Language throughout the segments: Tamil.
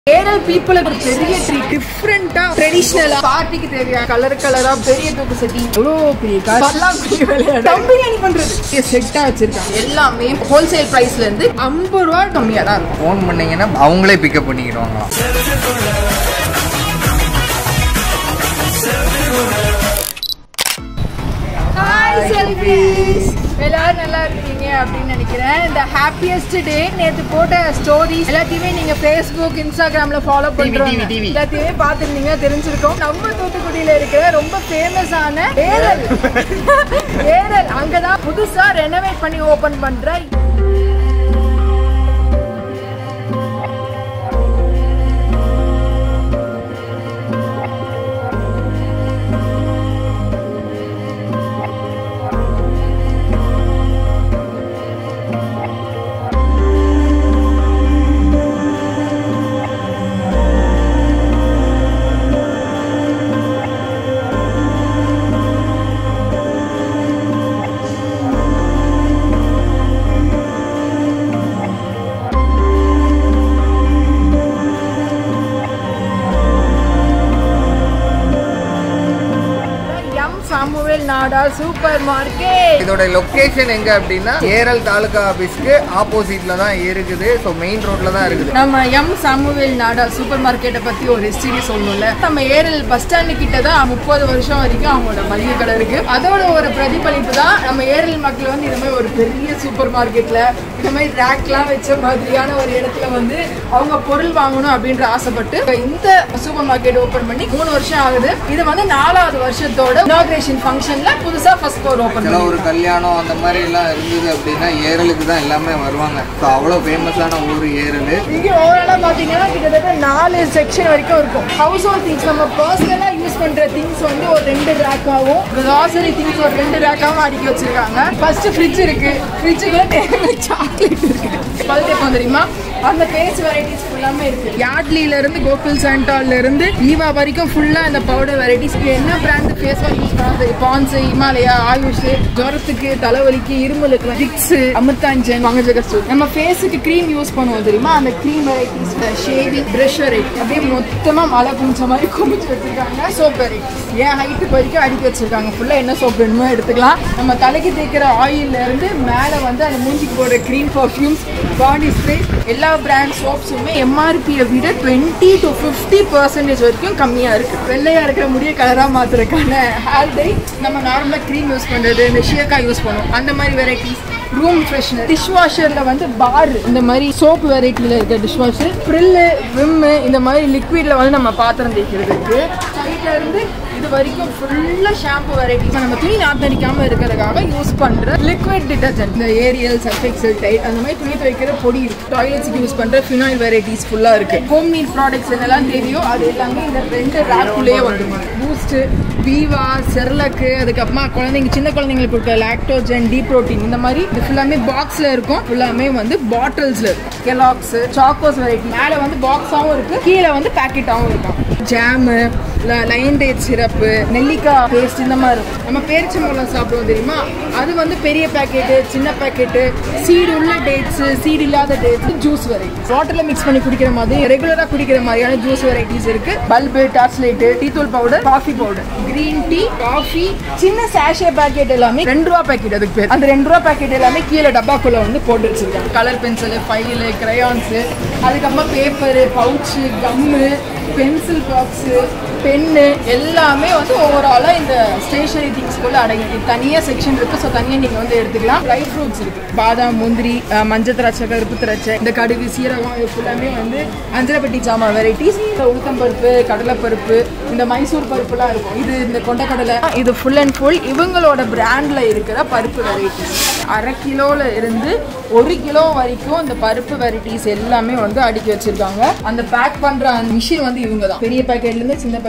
ஏரல் பீப்புளுக்கு ஒரு பெரிய ட்ரீட் டிஃப்ரெண்டா ட்ரெடிஷனலா பார்ட்டிக்கு தேவையான கலரா பெரிய தூக்கு செட்டி எவ்வளோ பெரிய பிரியாணி பண்றது செட்டா வச்சிருக்காங்க. எல்லாமே ஹோல்சேல் பிரைஸ்ல இருந்து 50 ரூபா கம்மியா தான் இருக்கும். ஃபோன் பண்ணீங்கன்னா அவங்களே பிக்கப் பண்ணிக்கிடுவாங்க. ஹாய் செல்ஃபீஸ், எல்லாரும் நல்லா இருக்கீங்க அப்படின்னு நினைக்கிறேன். இந்த ஹாப்பியஸ்ட் டே நேற்று போட்ட ஸ்டோரிஸ் எல்லாத்தையுமே நீங்க Facebook Instagramல ஃபாலோ பண்றீங்க, எல்லாத்தையுமே பார்த்துருந்தீங்க, தெரிஞ்சிருக்கோம். நம்ம தூத்துக்குடியில இருக்கிற ரொம்ப ஃபேமஸான ஏரல் அங்கதான் புதுசா ரெனோவேட் பண்ணி ஓபன் பண்ற சாமுவேல் நாடா சூப்பர் மார்க்கெட். இதோட லொகேஷன் எங்க அப்படின்னா ஏரல் தாலுகா ஆபீஸ்க்கு ஆப்போசிட்ல தான் இருக்குது. ஸோ மெயின் ரோட்ல தான் இருக்குது. நம்ம சாமுவேல் நாடா சூப்பர் மார்க்கெட்டை பத்தி ஒரு ஹிஸ்டரி சொல்லணும்ல. நம்ம ஏரல் பஸ் ஸ்டாண்டு கிட்ட தான் 30 வருஷம் வரைக்கும் அவங்களோட மளிகை கடை இருக்கு. அதோட ஒரு பிரதிபலிப்பு தான் நம்ம ஏரல் மக்கள் வந்து இந்த மாதிரி ஒரு பெரிய சூப்பர் மார்க்கெட்ல இந்த மாதிரி ரேக்லாம் வச்ச மாதிரியான ஒரு இடத்துல வந்து அவங்க பொருள் வாங்கணும் அப்படின்ற ஆசைப்பட்டு இந்த சூப்பர் மார்க்கெட் ஓபன் பண்ணி 3 வருஷம் ஆகுது. இது வந்து 4வது வருஷத்தோட இனாகிரேஷன் ஃபங்க்ஷன்ல புதுசா ஃபர்ஸ்ட் ஃப்ளோர் ஓபன் பண்ணி ஒரு கல்யாணம் அந்த மாதிரி எல்லாம் இருந்தது அப்படின்னா ஏரலுக்கு தான் எல்லாமே வருவாங்க. ஸோ அவ்வளோ ஃபேமஸான ஊர் ஏரல். இங்க ஓவராலா பாத்தீங்கன்னா கிட்டத்தட்ட 4 செக்ஷன் வரைக்கும் இருக்கும். ஹவுஸ் ஹோல்ட் திங்ஸ், நம்ம பர்சனலா யூஸ் பண்ற திங்ஸ் வந்து ஒரு 2 ரேக்காவும், கிராசரி திங்ஸ் ஒரு 2 ரேக்காவும் அடுக்கி வச்சிருக்காங்க. ஃபர்ஸ்ட் ஃப்ரிட்ஜ் இருக்கு. ஃப்ரிட்ஜுக்கு சாக்லேட் இருக்கு. பல்தேப்பம் தெரியுமா, அந்த பேஸ்ட் வெரைட்டிஸ் ஃபுல்லாமே இருக்கு. யார்ட்லில இருந்து கோகுல் சாண்டால்ல இருந்து ஈவா வரைக்கும் ஃபுல்லா இந்த பவுடர் வெரைட்டிஸ். என்ன பிராண்ட் ஃபேஸ் வாஷ் யூஸ் பண்றது? பான்ஸ், ஹிமாலயா, ஆயுஷ், ஜுரத்துக்கு, தலைவலிக்கு, இருமலுக்கு விக்ஸ், அமிர்தாஞ்சன், மங்கஜகஸ்து. நம்ம ஃபேஸுக்கு க்ரீம் யூஸ் பண்ணுவோம் தெரியுமா, அந்த cream varieties, shaving brush variety அப்படியே மொத்தமா மழை குமிச்ச மாதிரி குமிச்சு வச்சிருக்காங்க. சோப் வெரைட்டிஸ் ஏன் ஹைட்டுக்கு வரைக்கும் அடுக்கி வச்சிருக்காங்க. ஃபுல்லா என்ன சோப் வேணுமோ எடுத்துக்கலாம். நம்ம தலைக்கு தேய்க்கிற ஆயில்ல இருந்து மேல வந்து அந்த மூஞ்சிக்கு போடுற க்ரீம், பர்ஃப்யூம்ஸ், பாடி ஸ்ப்ரே, எல்லா பிராண்ட் சோப்ஸுமே எம்ஆர்பியை விட 20 to 50% வரைக்கும் கம்மியா இருக்கு. வெள்ளையா இருக்கிற முடிய கலரா மாத்துறதுக்கான ஹேர் டை, நம்ம நார்மலா க்ரீம் யூஸ் பண்றது, இந்த ஷியக்கா யூஸ் பண்ணுவோம், அந்த மாதிரி வெரைட்டிஸ். ரூம் ஃப்ரெஷ்னர், டிஷ் வாஷர்ல வந்து பார், இந்த மாதிரி சோப் வெரைட்டில இருக்க டிஷ் வாஷர், ஃப்ரில்லு, விம்மு, இந்த மாதிரி லிக்விட்ல வந்து நம்ம பாத்திரம் தேய்க்கிறதுக்கு. சைட்ல இருந்து இது வரைக்கும் ஃபுல்லா ஷாம்பு வெரைட்டிஸ், நம்ம துணி நாத்தடிக்காம இருக்கிறதுக்காக யூஸ் பண்ற லிக்விட் டிட்டர்ஜென்ட், இந்த ஏரியல், சர்ஃபெக்சல், டைட், அந்த மாதிரி துணி துவைக்கிற பொடி இருக்கு. டாய்லெட்ஸ்க்கு யூஸ் பண்ற ஃபினாயில் வெரைட்டிஸ் ஃபுல்லா இருக்கு. ஹோம் நீட் ப்ராடக்ட்ஸ் என்னெல்லாம் தெரியும் அது எல்லாமே இந்த 2 ரேக்குள்ளேயே வந்துடும். பூஸ்ட், பீவா, செர்லக்கு, அதுக்கப்புறமா குழந்தைங்க, சின்ன குழந்தைங்களுக்கு கொடுக்க லாக்டோஜன், டி ப்ரோட்டீன், இந்த மாதிரி இது ஃபுல்லாமே பாக்ஸ்ல இருக்கும். ஃபுல்லாமே வந்து பாட்டில்ஸ்ல இருக்கும். கெலாக்ஸ், சாக்கோஸ் வெரைட்டி மேல வந்து பாக்ஸாவும் இருக்கு, கீழே வந்து பேக்கெட்டாவும் இருக்கும். ஜாமு, லைன் டேட் சிரப்பு, நெல்லிக்காய் பேஸ்ட், இந்த மாதிரி இருக்கும். நம்ம பேரிச்சம்பழம் சாப்பிடுவோம் தெரியுமா, அது வந்து பெரிய பேக்கெட்டு, சின்ன பேக்கெட்டு, சீடு உள்ள டேட்ஸ், சீடு இல்லாத டேட்ஸ், ஜூஸ் வெரைட்டி, வாட்டர்ல மிக்ஸ் பண்ணி குடிக்கிற மாதிரி, ரெகுலரா குடிக்கிற மாதிரியான ஜூஸ் வெரைட்டிஸ் இருக்கு. பல்பு, டார்ச்லைட், டீ தூள் powder, coffee powder, green tea, coffee, சின்ன சாஷே பேக்கெட் எல்லாமே 2 ரூபா பேக்கெட். அதுக்கு பேர் அந்த 2 ரூபா பேக்கெட் எல்லாமே கீழே டப்பாக்குள்ள வந்து போட்டு வச்சிருக்காங்க. கலர் பென்சில், ஃபைலு, கிரையான்ஸ், அதுக்கப்புறமா paper, pouch, gum, pencil box, pen, எல்லாமே வந்து ஓவராலாக இந்த ஸ்டேஷனரி திங்ஸ்குள்ளே அடங்கி தனியாக செக்ஷன் இருக்குது. ஸோ தனியாக நீங்கள் வந்து எடுத்துக்கலாம். ட்ரை ஃப்ரூட்ஸ் இருக்குது, பாதாம், முந்திரி, மஞ்சள் திராட்சை, கருப்பு திராட்சை, இந்த கடுகு, சீரகம், இது ஃபுல்லாமே வந்து அஞ்சரைப்பட்டி ஜாமான் வெரைட்டிஸ். இந்த உளுத்தம்பருப்பு, கடலைப்பருப்பு, இந்த மைசூர் பருப்புலாம் இருக்கும். இது இந்த கொண்டக்கடலை, இது ஃபுல் அண்ட் ஃபுல் இவங்களோட பிராண்டில் இருக்கிற பருப்பு வெரைட்டிஸ். 1/2 கிலோவில் இருந்து 1 கிலோ வரைக்கும் இந்த பருப்பு வெரைட்டிஸ் எல்லாமே வந்து அடுக்கி வச்சிருக்காங்க. அந்த பேக் பண்ணுற அந்த மிஷின் வந்து இவங்க தான். பெரிய பேக்கெட்லேருந்து சின்ன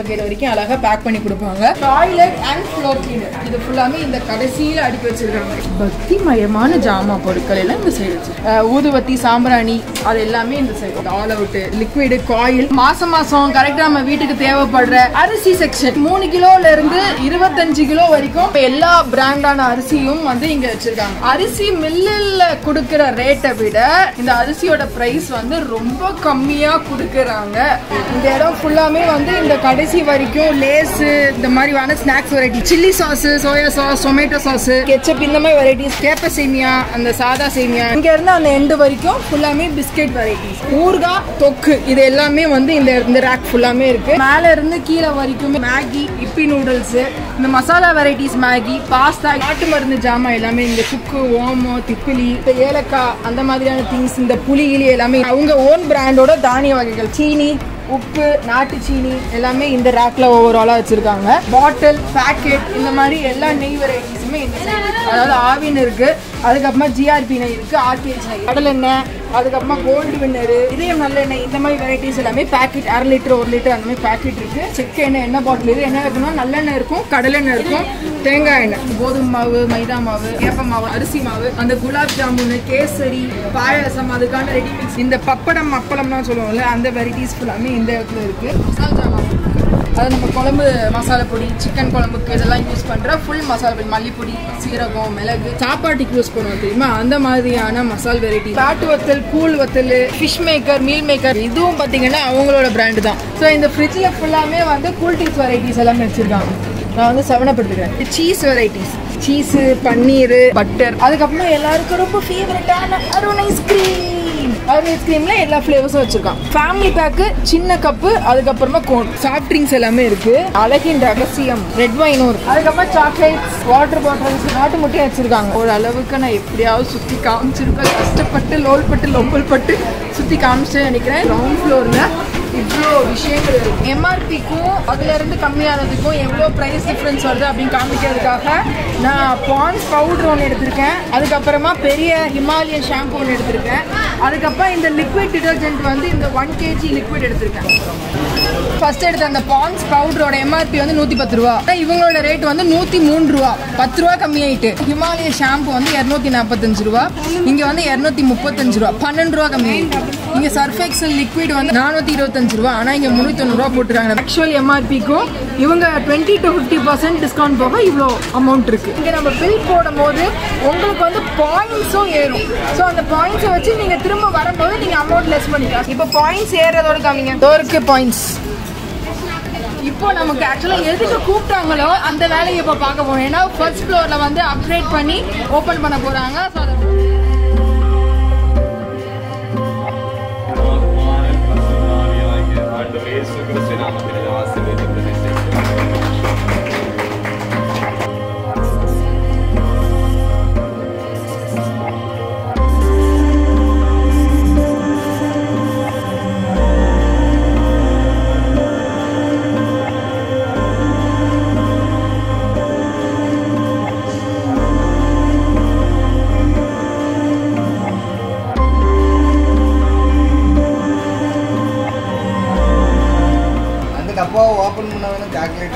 பக்கெட் வரைக்கும் அழகா பேக் பண்ணி கொடுப்பாங்க. டாய்லெட் அண்ட் ஃப்ளோர் கிளீனர் இது ஃபுல்லாமே இந்த கடைசியில அடுக்கி வச்சிருக்காங்க. பக்தி மயமான ஜாமா பொருட்கள் எல்லாம் இந்த சைடு வச்சு, ஊதுவத்தி, சாம்பிராணி அது எல்லாமே இந்த side. All Out liquid, coil, மாசம் கரெக்டா நம்ம வீட்டுக்கு தேவைப்படுற அரிசி செக்ஷன் 3 கிலோல இருந்து 25 கிலோ வரைக்கும் எல்லா பிராண்டான அரிசியும் வந்து இங்க வச்சிருக்காங்க. அரிசி மில்லுல கொடுக்கிற ரேட்டை விட இந்த அரிசியோட பிரைஸ் வந்து ரொம்ப கம்மியா கொடுக்கறாங்க. இந்த இடம் ஃபுல்லாமே வந்து இந்த கடைசி வரைக்கும் லேஸ் இந்த மாதிரியான snacks variety, chilli sauce, soya sauce, tomato sauce, ketchup இந்த மாதிரி வெரைட்டிஸ், கேப்ப சேமியா, அந்த சாதா சேமியா, இங்க இருந்து அந்த எண்டு வரைக்கும் ஃபுல்லாமே பிஸ்கெட் வெரைட்டிஸ், ஊர்காய், தொக்கு இது எல்லாமே வந்து இந்த ரேக் ஃபுல்லாமே இருக்கு. மேல இருந்து கீழே வரைக்கும் மேகி, இப்பி நூடுல்ஸ், இந்த மசாலா வெரைட்டிஸ், மேகி, பாஸ்தா, நாட்டு மருந்து ஜாமா எல்லாமே இங்க, சுக்கு, ஓமோ, திப்பிலி, ஏலக்காய் அந்த மாதிரியான திங்ஸ், இந்த புளி கிளி எல்லாமே அவங்க ஓன் பிராண்டோட தானிய வகைகள், சீனி, உப்பு, நாட்டு சீனி எல்லாமே இந்த ரேக்ல ஓவராலா வச்சிருக்காங்க. பாட்டில், பேக்கெட் இந்த மாதிரி எல்லா நெய் வெரைட்டிஸுமே இந்த சைடு, அதாவது ஆவின் இருக்கு, அதுக்கப்புறமா ஜிஆர்பி நெய் இருக்கு, ஆர்கேஜ் நெய், கடலெண்ணெய், அதுக்கப்புறமா கோல்டு வின்னர், இதயம் நல்லெண்ணெய், இந்த மாதிரி வெரைட்டிஸ் எல்லாமே பேக்கெட் 1/2 லிட்டர் 1 லிட்டர் அந்த மாதிரி பேக்கெட் இருக்கு. செக்கு எண்ணெய், எண்ணெய் பாட்டில் இது என்ன இருக்குன்னா நல்லெண்ணெய் இருக்கும், கடலெண்ணெய் இருக்கும், தேங்காய் எண்ணெய், கோதுமை மாவு, மைதா மாவு, ஏப்ப மாவு, அரிசி மாவு, அந்த குலாப் ஜாமுன், கேசரி, பாயாசம் அதுக்கான ரெடி மிக்ஸ், இந்த பப்படம் அப்பளம்லாம் சொல்லுவோம்ல அந்த வெரைட்டிஸ் ஃபுல்லாமே இந்த இடத்துல இருக்கு. மசாலா ஜாமான் அது நம்ம குழம்பு மசாலா பொடி, சிக்கன் குழம்புக்கு இதெல்லாம் யூஸ் பண்ற ஃபுல் மசாலா பொடி, மல்லிப்பொடி, சீரகம், மிளகு, சாப்பாட்டுக்கு யூஸ் பண்ணுவோம் தெரியுமா அந்த மாதிரியான மசால் வெரைட்டி, பாட்டு வத்தல், கூழ் வத்தல், ஃபிஷ் மேக்கர், மீல் மேக்கர் இதுவும் பார்த்தீங்கன்னா அவங்களோட பிராண்டு தான். ஸோ இந்த ஃப்ரிட்ஜில் ஃபுல்லாமே வந்து கூல் டீஸ் வெரைட்டிஸ் எல்லாமே வச்சிருக்காங்க. நான் வந்து 7up எடுத்துக்கிறேன். Cheese varieties, cheese, paneer, butter, அதுக்கப்புறமா எல்லாருக்கும் ரொம்ப ஃபேவரட்டான அருண் ஐஸ்கிரீம். அருண் ஐஸ்கிரீம்ல எல்லா ஃபிளேவர்ஸும் வச்சிருக்கான். ஃபேமிலி பேக்கு, சின்ன கப்பு, அதுக்கப்புறமா கோன், சாஃப்ட் ட்ரிங்க்ஸ் எல்லாமே இருக்கு. அழகின் ரகசியம், ரெட் வைனும் இருக்கு. அதுக்கப்புறம் சாக்லேட்ஸ், வாட்டர் பாட்டில்ஸ், நாட்டு முட்டையும் வச்சிருக்காங்க. ஒரு அளவுக்கு நான் எப்படியாவது சுத்தி காமிச்சிருக்கேன், கஷ்டப்பட்டு லோல் பட்டு லொம்பல் பட்டு சுத்தி காமிச்சு நினைக்கிறேன். கிரவுண்ட் ஃப்ளோர்ல இவ்வளோ விஷயங்கள் இருக்கு. எம்ஆர்பிக்கும் அதுல இருந்து கம்மியானதுக்கும் எவ்வளோ ப்ரைஸ் டிஃப்ரென்ஸ் வருது அப்படின்னு காமிக்கிறதுக்காக நான் பாண்ட்ஸ் பவுடர் ஒன்று எடுத்திருக்கேன். அதுக்கப்புறமா பெரிய ஹிமாலயன் ஷாம்பு ஒன்று எடுத்திருக்கேன். அதுக்கப்புறம் இந்த லிக்விட் டிடர்ஜென்ட் வந்து இந்த 1 kg லிக்விட் எடுத்திருக்கேன். ஃபர்ஸ்ட் எடுத்த அந்த பாண்ட்ஸ் பவுடரோட எம்ஆர்பி வந்து 110 ரூபா. இவங்களோட ரேட் வந்து 103 ரூபா, 10 ரூபா கம்மியாயிட்டு. ஹிமாலய ஷாம்பு வந்து 245 ரூபா, இங்க வந்து 235 ரூபா, 12 ரூபா கம்மியாயிட்டு. இங்க சர்ஃப் எக்ஸல் லிக்விட் வந்து 425 ரூபா, ஆனா இங்க 390 ரூபா போட்டுருக்காங்க. ஆக்சுவல் எம்ஆர்பிக்கும் இவங்க 20 to 50% டிஸ்கவுண்ட் போக இவ்வளோ அமௌண்ட் இருக்கு. இங்க நம்ம பில் போடும் போது உங்களுக்கு வந்து பாயிண்ட்ஸும் ஏறும். ஸோ அந்த பாயிண்ட்ஸை வச்சு நீங்க திரும்ப வரும்போது நீங்க அமௌண்ட் லெஸ் பண்ணிக்கலாம். இப்போ பாயிண்ட்ஸ் ஏறதோட காமிங்க, டோருக்கு பாயிண்ட்ஸ். இப்போ நமக்கு ஆக்சுவலாக எதுக்கு கூப்பிட்டாங்களோ அந்த வேலையை இப்போ பார்க்க போறோம். ஏன்னா ஃபர்ஸ்ட் ஃப்ளோர்ல வந்து அப்கிரேட் பண்ணி ஓப்பன் பண்ண போறாங்க. ஓபன் பண்ணாலும் சாக்லேட்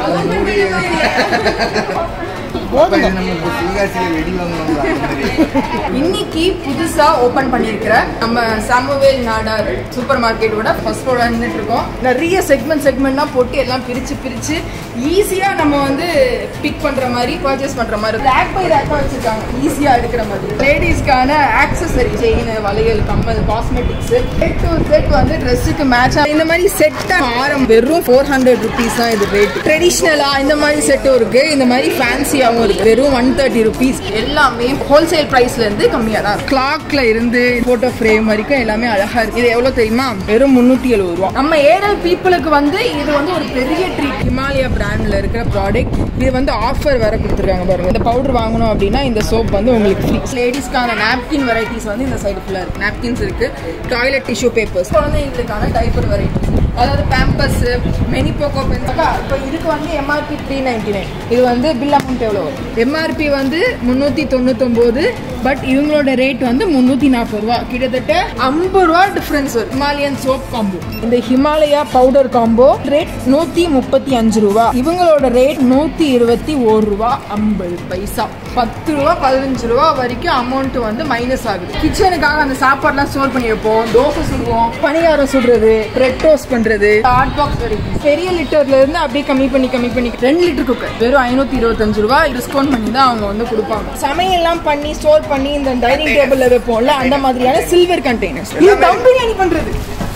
இன்னைக்கு புதுசா ஓபன் பண்ணிருக்கிற நம்ம சாமுவேல் நாடார் சூப்பர் மார்க்கெட்டோட ஃபர்ஸ்ட் ஃப்ளோர்ல நின்னுட்டு இருக்கோம். நிறைய செக்மெண்ட்னா போட்டு எல்லாம் பிரிச்சு ஈஸியா நம்ம வந்து பிக் பண்ற மாதிரி, பர்ச்சேஸ் பண்ற மாதிரி ரேக் பை ரேக்கா வச்சிருக்காங்க, ஈஸியா எடுக்கிற மாதிரி. லேடிஸ்க்கான ஆக்சசரி, செயின், வளையல், கம்மல், காஸ்மெட்டிக்ஸ், செட் டு செட் வந்து ட்ரெஸ்ஸுக்கு மேட்ச் இந்த மாதிரி செட் ஆரம் வெறும் 400 rupees தான் இது ரேட். ட்ரெடிஷ்னலா இந்த மாதிரி செட்டும் இருக்கு, இந்த மாதிரி ஃபேன்சியாவும் இருக்கு, வெறும் 130 rupees. எல்லாமே ஹோல்சேல் பிரைஸ்ல இருந்து கம்மியா தான். கிளாக்ல இருந்து போட்டோ ஃப்ரேம் வரைக்கும் எல்லாமே அழகா இருக்கு. இது எவ்வளவு தெரியுமா? வெறும் 370 ரூபா. நம்ம ஏரல் பீப்புளுக்கு வந்து இது வந்து ஒரு பெரிய ட்ரீட். ஹிமாலயா பிராண்ட்ல இருக்கிற ப்ராடக்ட் இது வந்து ஆஃபர் வேற கொடுத்துருக்காங்க பாருங்க. இந்த பவுடர் வாங்கணும் அப்படின்னா இந்த சோப் வந்து உங்களுக்கு ஃப்ரீ. லேடிஸ்க்கான நாப்கின் வெரைட்டிஸ் வந்து இந்த சைடு ஃபுல்லா இருக்கு. நாப்கின்ஸ் இருக்கு, டாய்லெட் டிஷ்யூ பேப்பர்ஸ், குழந்தைங்களுக்கான டைப்பர் வெரைட்டிஸ், அதாவது பேம்பர்ஸ், மெனி போக்கோ பென்ஸ். இப்போ இதுக்கு வந்து எம்ஆர்பி 399. இது வந்து பில் அமௌண்ட் எவ்வளோ எம்ஆர்பி வந்து 399, பட் இவங்களோட ரேட் வந்து 340 ரூபா. கிட்டத்தட்ட 50 ரூபா டிஃபரன்ஸ் வரும். ஹிமாலயன் சோப் காம்போ, இந்த ஹிமாலயா பவுடர் காம்போ ரேட் 135 ரூபா. இவங்களோட ரேட் 121 ரூபா 50 பைசா. 10 ரூபா 15 ரூபா வரைக்கும் அமௌண்ட் வந்து மைனஸ் ஆகுது. கிச்சனுக்காக அந்த சாப்பாடுலாம் ஸ்டோர் பண்ணி வைப்போம். தோசை சுடுவோம், பணியாரம் சுடுறது, பிரெட் டோஸ்ட் பண்றது, ஹாட் பாக்ஸ் வரைக்கும் பெரிய லிட்டர்ல இருந்து அப்படியே கம்மி பண்ணி 2 லிட்டர் குக்கர் வெறும் 525 ரூபா டிஸ்கவுண்ட் பண்ணி தான் அவங்க வந்து கொடுப்பாங்க. சமையல்லாம் பண்ணி ஸ்டோர் பண்ணி இந்த டைனிங் டேபிள்ல வைப்போம்ல, அந்த மாதிரியான சில்வர் கண்டெய்னர்ஸ். இது தம் பிரியாணி பண்றது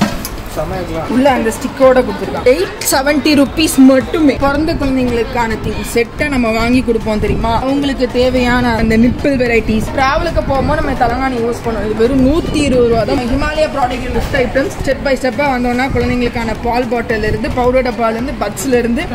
உள்ள அந்த ஸ்டிக்கோட கொடுத்துருக்காங்க. 870 rupees மட்டுமே. பிறந்த குழந்தைங்களுக்கான செட்டை நம்ம வாங்கி கொடுப்போம் தெரியுமா, அவங்களுக்கு தேவையான அந்த நிப்பிள் வெரைட்டிஸ். டிராவலுக்கு போகும்போது நம்ம தலகாணி யூஸ் பண்ணுவோம். இது வெறும் 120 ரூபா தான். Himalaya product list items step by ஸ்டெப்பா வந்தோம்னா குழந்தைங்களுக்கான பால் பாட்டில் இருந்து பவுடர் டப்பால இருந்து பட்ஸ்ல இருந்து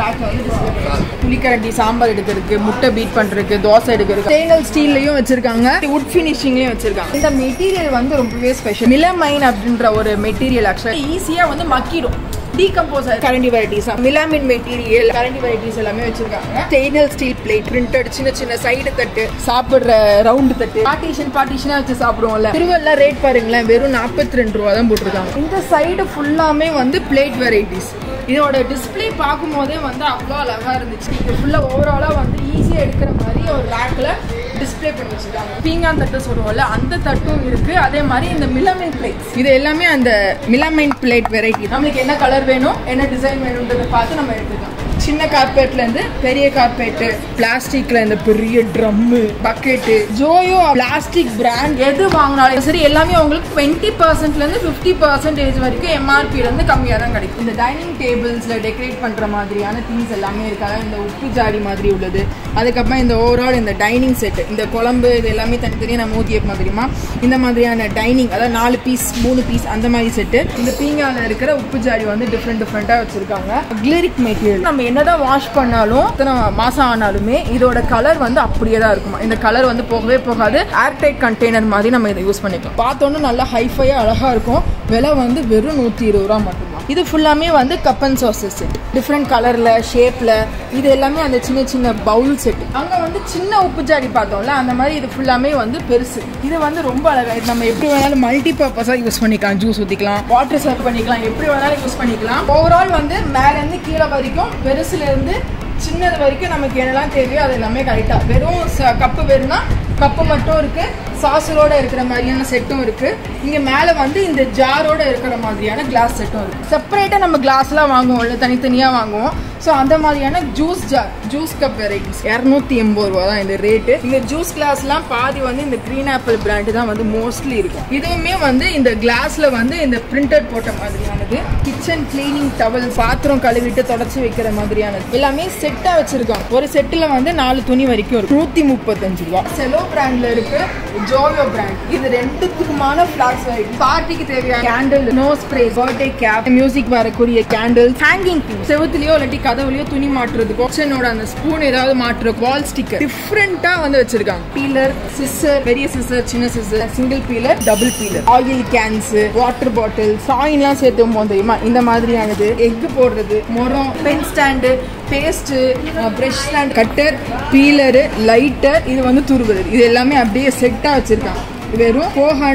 புளிக்கரண்டி சாம்பார் எடுக்கிறதுக்கு, முட்டை பீட் பண்றதுக்கு, தோசை எடுக்கிறதுக்கு ஸ்டெயின்லெஸ் ஸ்டீல்லையும் வச்சிருக்காங்க, வுட் ஃபினிஷிங்லயும் வச்சிருக்காங்க. இந்த மெட்டீரியல் வந்து ரொம்பவே ஸ்பெஷல். மிலமைன் அப்படின்ற ஒரு மெட்டீரியல் ஆக்சுவலி ஈஸியா வந்து மக்கிடும், டீகம்போஸ். கரண்டி வெரைட்டிஸ், மிலாமின் மெட்டீரியல், கரண்டி வெரைட்டிஸ் எல்லாமே வச்சிருக்காங்க. ஸ்டெயின்லெஸ் ஸ்டீல் பிளேட், பிரிண்டட் சின்ன சின்ன சைடு தட்டு, சாப்பிடுற ரவுண்ட் தட்டு, பார்ட்டிஷனா வச்சு சாப்பிடுவோம்ல. திருவள்ள ரேட் பாருங்களேன், வெறும் 42 ரூபா தான் போட்டிருக்காங்க. இந்த சைடு ஃபுல்லாமே வந்து பிளேட் வெரைட்டிஸ். இதோட டிஸ்பிளே பார்க்கும் போதே வந்து அவ்வளோ அழகா இருந்துச்சு. இது ஃபுல்லா ஓவராலா வந்து ஈஸியா எடுக்கிற மாதிரி ஒரு ரேக்ல டிஸ்பிளே பண்ணி வச்சிருக்காங்க. பீங்கான் தட்டு சொல்லுவோம்ல, அந்த தட்டும் இருக்கு. அதே மாதிரி இந்த மிலமைன் பிளேட்ஸ், இது எல்லாமே அந்த மிலமைன் பிளேட் வெரைட்டி. நம்மளுக்கு என்ன கலர் வேணும், என்ன டிசைன் வேணும்ன்றதை பார்த்து நம்ம எடுத்துக்கலாம். சின்ன கார்பெட்ல இருந்து பெரிய கார்பெட், பிளாஸ்டிக்ல இந்த பெரிய drum, bucket, Joyo plastic brand எது வாங்கினாலும் சரி எல்லாமே உங்களுக்கு 20% இருந்து 50% வரைக்கும் எம்ஆர்பில இருந்து கம்மியா தான் கிடைக்கும். இந்த டைனிங் டேபிள்ஸ்ல டெக்கரேட் பண்ற மாதிரியான திங்ஸ் எல்லாமே இருக்காங்க. இந்த உப்பு ஜாடி மாதிரி உள்ளது, அதுக்கப்புறம் இந்த ஓவரால் இந்த டைனிங் செட், இந்த குழம்பு இது எல்லாமே தனித்தனியாக நம்ம ஊற்றி வைப்போம் தெரியுமா, இந்த மாதிரியான டைனிங், அதாவது 4 பீஸ் 3 பீஸ் அந்த மாதிரி செட்டு. இந்த பீங்கால இருக்கிற உப்பு ஜாடி வந்து டிஃப்ரெண்டா வச்சிருக்காங்க. அக்லிரிக் மெட்டீரியல், நம்ம என்னதான் வாஷ் பண்ணாலும் எத்தனை மாசம் ஆனாலுமே இதோட கலர் வந்து அப்படியே தான் இருக்குமா. இந்த கலர் வந்து போகவே போகாது. ஏர்டைட் கண்டெய்னர் மாதிரி நம்ம இதை யூஸ் பண்ணிக்கலாம். பார்த்தோன்னு நல்லா ஹைஃபையா அழகா இருக்கும். விலை வந்து வெறும் 120 ரூபா மட்டும்தான். இது ஃபுல்லாமே வந்து கப் அண்ட் சாசஸ் செட், டிஃப்ரெண்ட் கலர்ல ஷேப்ல. இது எல்லாமே அந்த சின்ன சின்ன பவுல் செட். அங்க வந்து சின்ன உப்பு ஜாடி பார்த்தோம்ல, அந்த மாதிரி இது ஃபுல்லாமே வந்து பெருசு. இது வந்து ரொம்ப அழகா, இது நம்ம எப்படி வேணாலும் மல்டி பர்பஸா யூஸ் பண்ணிக்கலாம். ஜூஸ் ஊற்றிக்கலாம், வாட்டர் சர்வ் பண்ணிக்கலாம், எப்படி வேணாலும் யூஸ் பண்ணிக்கலாம். ஓவரால் வந்து மேல இருந்து கீழே வரைக்கும், பெருசுல இருந்து சின்னது வரைக்கும் நமக்கு என்னெல்லாம் தேவையோ அது எல்லாமே கரெக்டா. வெறும் கப்பு வேணும்னா கப்பு மட்டும் இருக்கு, சாஸரோட இருக்கிற மாதிரியான செட்டும் இருக்கு. இங்க மேல வந்து இந்த ஜாரோட இருக்கிற மாதிரியான கிளாஸ் செட்டும் இருக்கு. செப்பரேட்டா நம்ம கிளாஸ்லாம் வாங்குவோம்ல, தனித்தனியா வாங்குவோம். ஸோ அந்த மாதிரியான juice jar, juice cup varieties 280 ரூபா தான் இந்த ரேட்டு. இந்த ஜூஸ் கிளாஸ்லாம் பாதி வந்து இந்த கிரீன் ஆப்பிள் பிராண்டு தான் வந்து மோஸ்ட்லி இருக்கும். இதுவுமே வந்து இந்த கிளாஸ்ல வந்து இந்த பிரிண்டட் போட்ட மாதிரியானது. கிச்சன் கிளீனிங் டவல், பாத்திரம் கழுவிட்டு தொடச்சி வைக்கிற மாதிரியானது எல்லாமே செட்டா வச்சிருக்காங்க. ஒரு செட்டுல வந்து 4 துணி வரைக்கும் இருக்கும். 135 ரூபா. செலோ பிராண்ட்ல இருக்கு, ஜோயோ பிராண்ட். இது ரெண்டுத்துக்குமான ஃபிளாக்ஸ் வெரைட்டி. பார்ட்டிக்கு தேவையான candle, snow spray, birthday cap, music வரக்கூடிய கேண்டில், ஹேங்கிங் திங், செவுத்துலயோ இல்லாட்டி கதவுலயோ துணி மாட்டுறதுக்கு, கிச்சனோட அந்த ஸ்பூன் ஏதாவது மாட்டுறதுக்கு, வால் ஸ்டிக்கர் டிஃப்ரெண்டா வந்து வச்சிருக்காங்க. பீலர், சிசர், பெரிய சிசர், சின்ன scissor, single peeler, double peeler, oil cans, water bottle, சாயின்லாம் சேர்த்து போகும் தெரியுமா, இந்த மாதிரியானது, எக் போடுறது, மொரம், pen stand, paste, brush stand, cutter, peeler, lighter, இது வந்து துருவுறது, இது எல்லாமே அப்படியே செட்டா வச்சிருக்காங்க. வெறும்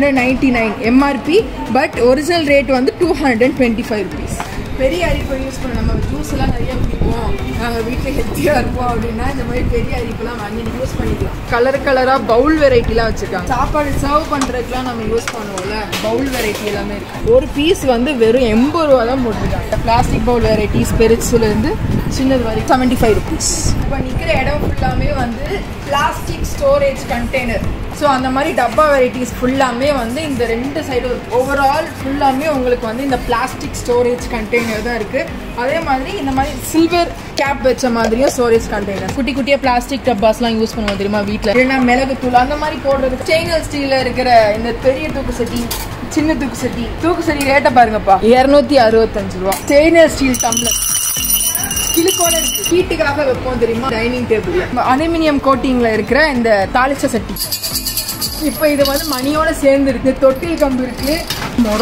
499 எம்ஆர்பி, பட் ஒரிஜினல் ரேட் வந்து 225 rupees. பெரிய அரிப்பை யூஸ் பண்ண, நம்ம ஜூஸ் எல்லாம் நிறைய குடிப்போம், நாங்கள் வீட்டில் ஹெல்த்தியாக இருப்போம் அப்படின்னா இந்த மாதிரி பெரிய அரிப்பெல்லாம் வாங்கி யூஸ் பண்ணிக்கலாம். கலராக பவுல் வெரைட்டிலாம் வச்சுருக்காங்க. சாப்பாடு சர்வ் பண்ணுறதுக்குலாம் நம்ம யூஸ் பண்ணுவோம்ல, பவுல் வெரைட்டி எல்லாமே இருக்கு. ஒரு பீஸ் வந்து வெறும் 80 ரூபா தான் போட்டிருக்காங்க. பிளாஸ்டிக் பவுல் வெரைட்டிஸ் பெருசுலேருந்து சின்னது வரைக்கும் 75 rupees. இப்போ நிற்கிற இடம் ஃபுல்லாமே வந்து பிளாஸ்டிக் ஸ்டோரேஜ் கண்டெய்னர். ஸோ அந்த மாதிரி டப்பா வெரைட்டிஸ் ஃபுல்லாமே வந்து இந்த 2 சைடு ஓவரால் ஃபுல்லாமே உங்களுக்கு வந்து இந்த பிளாஸ்டிக் ஸ்டோரேஜ் கண்டெய்னர் தான் இருக்குது. அதே மாதிரி இந்த மாதிரி சில்வர் கேப் வச்ச மாதிரியும் ஸ்டோரேஜ் கண்டெய்னர். குட்டி குட்டியாக பிளாஸ்டிக் டப்பாஸ்லாம் யூஸ் பண்ணுவோம் தெரியுமா வீட்டில், இல்லைன்னா மிளகு தூள் அந்த மாதிரி போடுறதுக்கு. ஸ்டெயின்லெஸ் ஸ்டீலில் இருக்கிற இந்த பெரிய தூக்கு சட்டி, சின்ன தூக்கு சட்டி ரேட்டை பாருங்கப்பா, 265 ரூபா. ஸ்டெயின்லெஸ் ஸ்டீல் டம்ளர் கிழக்கோட இருக்கு, ஹீட்டுக்காக வைப்போம் தெரியுமா டைனிங் டேபிள். அலுமினியம் கோட்டிங்ல இருக்கிற இந்த தாளிச்ச சட்டி. இப்போ இது வந்து மணியோட சேர்ந்து இருக்கு. தொட்டில் கம்பு இருக்கு, மொரம்,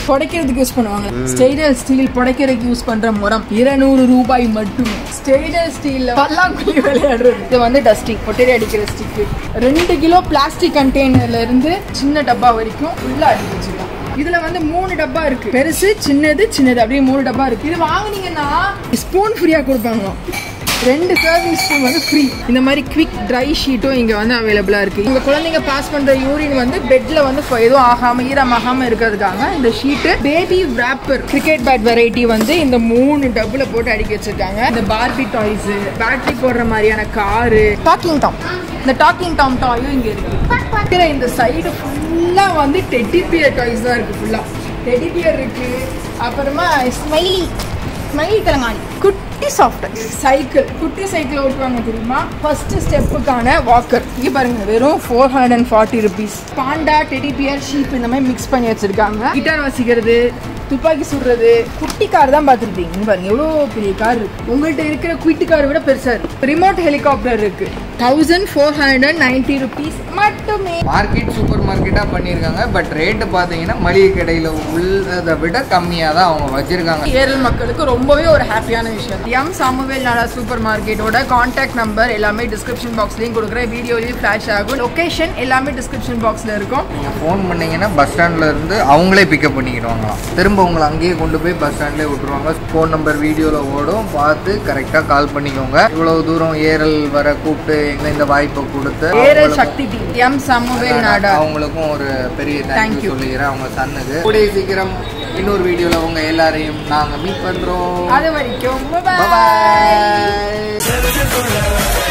புடைக்கிறதுக்கு யூஸ் பண்ணுவாங்க. ஸ்டெயின்லெஸ் ஸ்டீல் புடைக்கிறதுக்கு யூஸ் பண்ற முறம் 200 ரூபாய் மட்டுமே. ஸ்டெயின்லெஸ் ஸ்டீல்ல பல்லாங்குழி விளையாடுறது. இது வந்து டஸ்டிங் ஒட்டேரி அடிக்கிற ஸ்டிக். 2 கிலோ பிளாஸ்டிக் கண்டெய்னர்ல இருந்து சின்ன டப்பா வரைக்கும் ஃபுல்லா அடிக்க வச்சிருக்காங்க. இதுல வந்து 3 டப்பா இருக்கு. பெருசு சின்னது அப்படியே 3 டப்பா இருக்கு. இது வாங்குனீங்கன்னா ஸ்பூன் ஃப்ரீயா கொடுப்பாங்க. 2 சர்விங் ஸ்பூன் வந்து ஃப்ரீ. இந்த மாதிரி குவிக் ட்ரை ஷீட்டும் இங்க வந்து அவைலபிளா இருக்கு. உங்க குழந்தைங்க பாஸ் பண்ற யூரின் வந்து பெட்ல வந்து எதுவும் ஆகாம ஈரமாகாம இருக்கிறதுக்காக இந்த sheet. Baby wrapper cricket bat variety வந்து இந்த 3 டப்புல போட்டு அடிக்க வச்சிருக்காங்க. இந்த பார்பி டாய்ஸ், பேட்டரி போடுற மாதிரியான காரு, டாக்கிங் டாம். இந்த டாக்கிங் டாம் டாயும் இங்க இருக்கு. இந்த சைடு ஃபுல்லா வந்து டெடி பியர் டாய்ஸ் தான் இருக்கு. ஃபுல்லா டெடி பியர் இருக்கு. அப்புறமா ஸ்மைலி தலங்காணி குட்டி சாஃப்ட் சைக்கிள். குட்டி சைக்கிள் ஓட்டுவாங்க தெரியுமா? ஃபர்ஸ்ட் ஸ்டெப்புக்கான வாக்கர். இங்க பாருங்க, வெறும் 440 rupees. Panda, teddy bear, sheep இந்த மாதிரி மிக்ஸ் பண்ணி வச்சிருக்காங்க. கிட்டார் வாசிக்கிறது, துப்பாக்கி சுடுறது. குட்டி கார் தான் பார்த்துருப்பீங்க. பாருங்க எவ்வளோ பெரிய கார் இருக்கு. உங்கள்கிட்ட இருக்கிற குட்டி கார் விட பெருசா இருக்கு. ரிமோட் ஹெலிகாப்டர் இருக்கு. 1490 rupees மட்டுமே. மார்க்கெட் சூப்பர் மார்க்கெட்டா பண்ணிருக்காங்க. பட் ரேட்டு பாத்தீங்கன்னா மளிகை கடையில உள்ளதை விட கம்மியா தான் அவங்க வச்சிருக்காங்க. ஏரல் மக்களுக்கு ரொம்பவே ஒரு ஹாப்பியான விஷயம். எம் சாமுவேல் நாடா சூப்பர் மார்க்கெட்டோட கான்டாக்ட் நம்பர் எல்லாமே டிஸ்கிரிப்ஷன் பாக்ஸ்லயும் கொடுக்குறேன். வீடியோலயும் ஃபிளாஷ் ஆகும். லொகேஷன் எல்லாமே டிஸ்கிரிப்ஷன் பாக்ஸ்ல இருக்கும். நீங்க ஃபோன் பண்ணீங்கன்னா பஸ் ஸ்டாண்ட்ல இருந்து அவங்களே பிக்கப் பண்ணிக்கிடுவாங்களாம். திரும்ப உங்களை அங்கேயே கொண்டு போய் பஸ் ஸ்டாண்ட்லேயே விட்டுருவாங்க. ஃபோன் நம்பர் வீடியோவில் ஓடும், பார்த்து கரெக்டாக கால் பண்ணிக்கோங்க. இவ்வளவு தூரம் ஏரல் வர கூப்பிட்டு எங்களை இந்த வாய்ப்பை கொடுத்து Eral Sakthi team M Samuel Nadar அவங்களுக்கும் ஒரு பெரிய தேங்க்யூ சொல்லிக்கிறேன். அவங்க சன்னுக்கு கூடிய சீக்கிரம் இன்னொரு வீடியோவில் அவங்க எல்லாரையும் நாங்கள் மீட் பண்ணுறோம். அது வரைக்கும் பாய்.